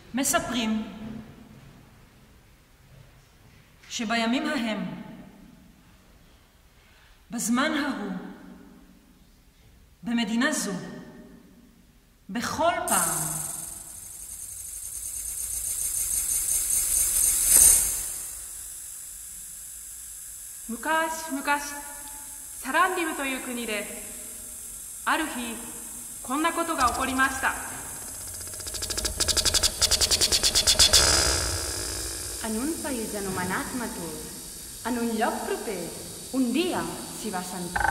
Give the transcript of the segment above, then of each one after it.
מספרים שבימים ההם, בזמן ההוא, במדינה זו, בכל פעם, 昔々サランディムという国である日こんなことが起こりました。 En un país anomenat Matul, en un lloc proper, un dia s'hi va sentir.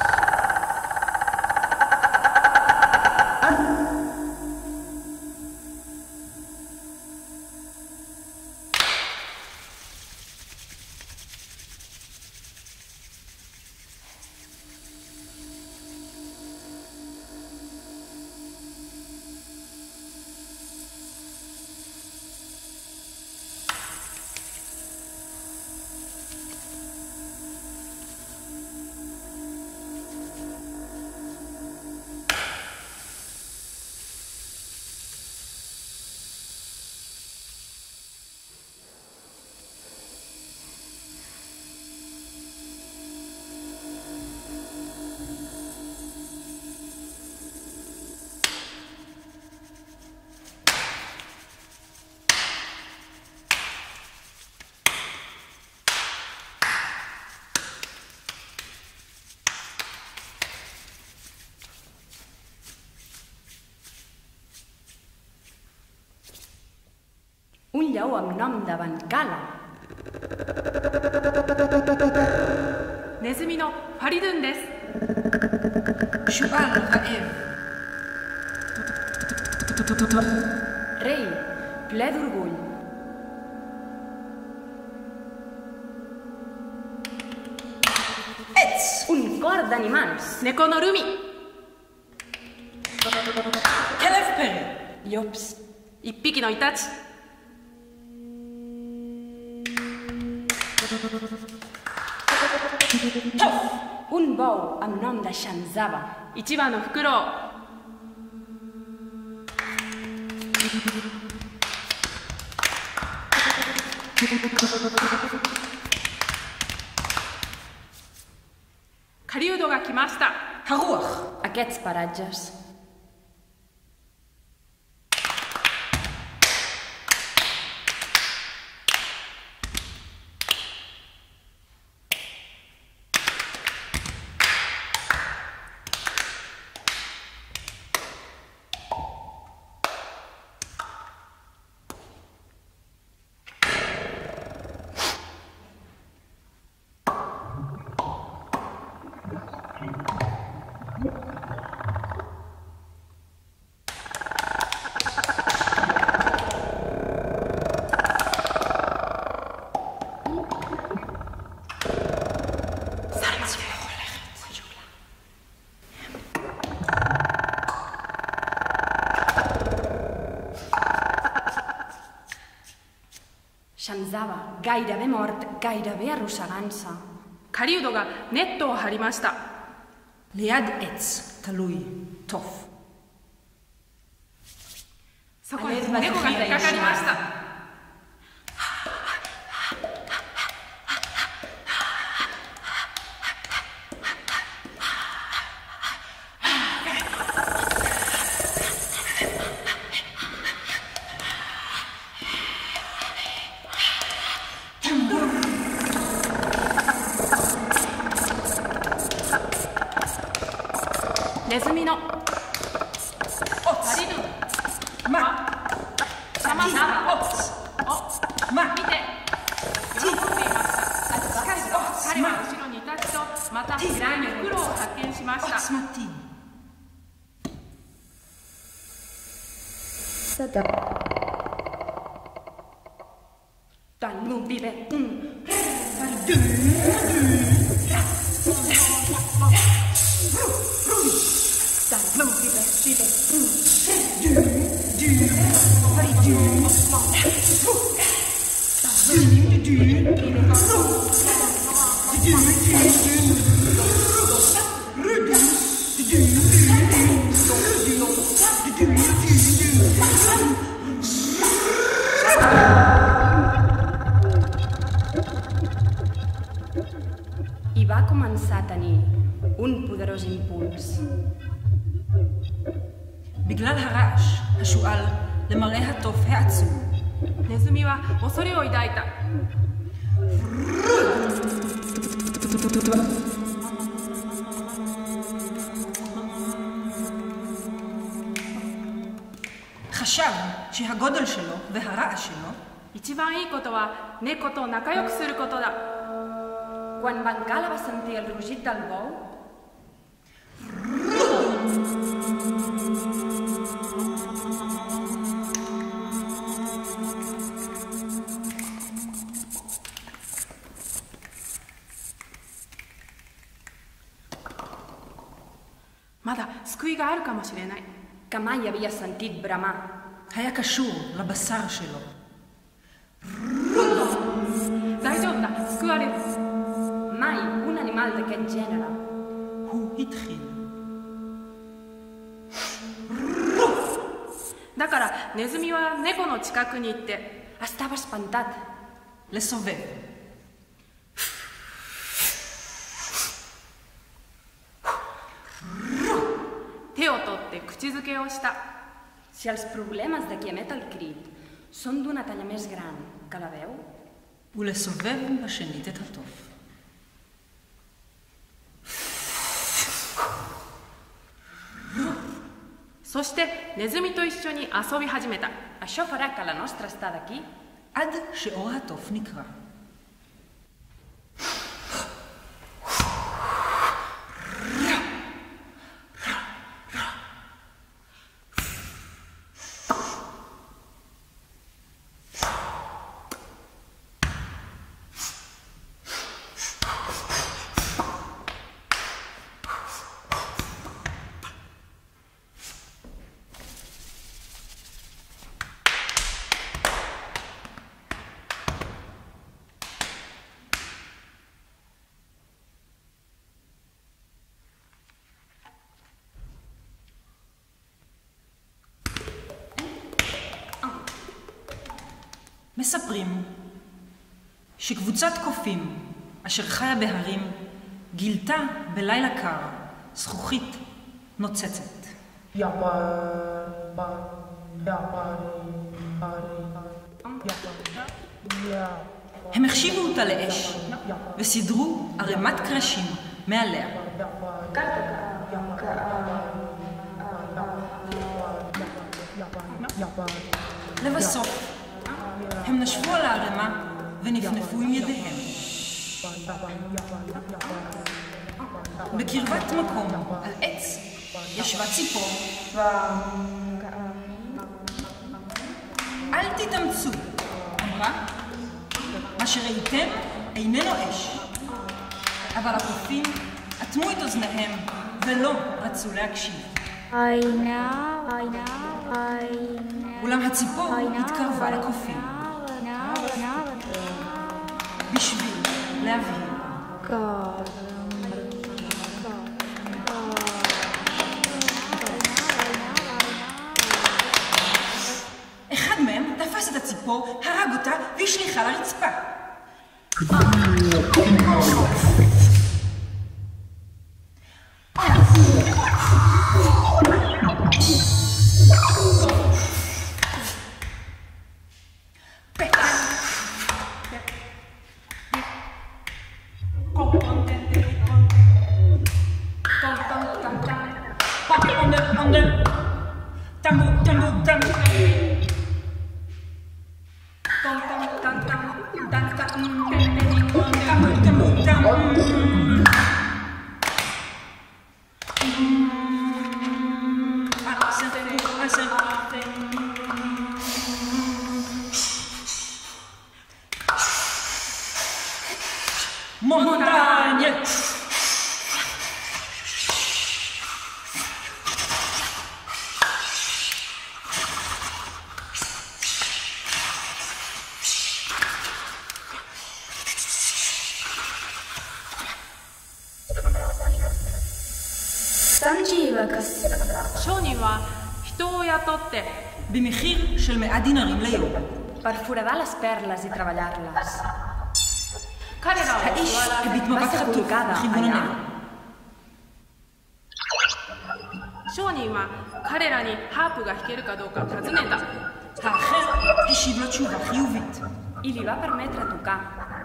Un lleó amb nom de Bancala. ネズミのファリドゥンです。 שועל רעב. Rei, ple d'orgull. עץ. Un cor d'animals. 猫のルミ。 כלב פרא. Llops. 一匹のイタチ。 Un bou amb nom de Shanzaba. 一羽のフクロウ。 狩人が来ました。 הרוח. Aquests paratges. Shanzaba, gairebé mort, gairebé arrossegant-se. 狩人がネットを張りました。 ליד עץ תלוי תוף. そこに猫が引っかかりました。 ネズミのファリドゥン。シャマサバ。見て、喜んでいました。彼は後ろに立つと、また平井にフクロウを発見しました。 I va començar a tenir un poderós impuls. בגלל הרעש, השועל, למראה התוף העצום. ネズミは恐れを抱いた。 חשב שהגודל שלו והרעש שלו 一番いいことは猫と仲良くすることだ。 Quan Bengala va sentir el rugit del bou, まだ救いがあるかもしれない。 que mai havia sentit bramar. היה קשור לבשר שלו. 大丈夫だ、救われる。 Mai un animal d'aquest gènere הוא התחיל. だからネズミは猫の近くに行って、 estava espantat. לסובב. 手を取って口づけをした。 Si els problemes de qui emet el crit són d'una talla més gran que la veu, ולסובב בשנית את התוף. そしてネズミと一緒に遊び始めた。 això farà que la nostra estada aquí עד שאור התוף נקרע. מספרים שקבוצת קופים אשר חיה בהרים גילתה בלילה קר זכוכית נוצצת. הם החשיבו אותה לאש וסידרו ערימת קרשים מעליה. לבסוף הם נשבו על הערימה ונפנפו עם ידיהם. בקרבת מקום, על עץ, ישבה ציפור. אל תתאמצו, אמרה. מה שראיתם איננו אש. אבל הקופים אטמו את אוזניהם ולא רצו להקשיב. אולם הציפור התקרבה לקופים. בשביל להבהיר. אחד מהם תפס את הציפור, הרג אותה והשליכה לרצפה. Montagne! 商人は人を雇って במחיר של 100 דינרים ליום. per foradar les perles i treballar-les. 彼らを האיש 座ら הביט מבט חטוף לכיוון הנגב. 商人は彼らにハープが弾けるかどうか尋ねた。 האחר השיב לו תשובה חיובית. I li va permetre tocar.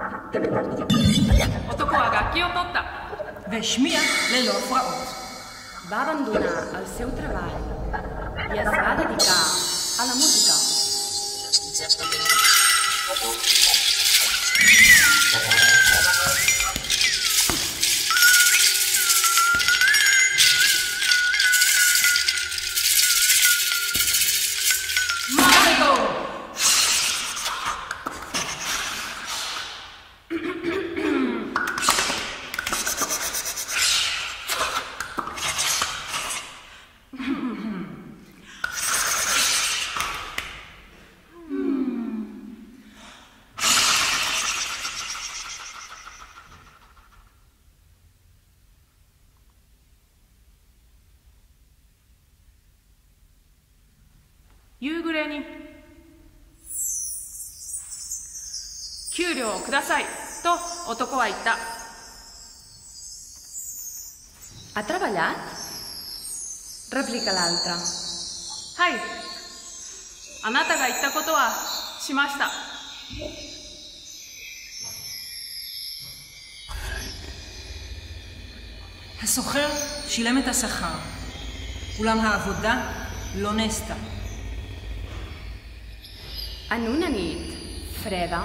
男は楽器を取った。 והשמיע ללא הפרעות. Va abandonar el seu treball i es va dedicar a la música. 夕暮れに給料をくださいと男は言った。 Ha treballat? Replica l'altre. はい、あなたが言ったことはしました。 הסוחר שילם את השכר, אולם העבודה לא נעשתה. En una nit freda,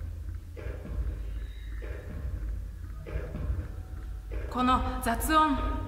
この雑音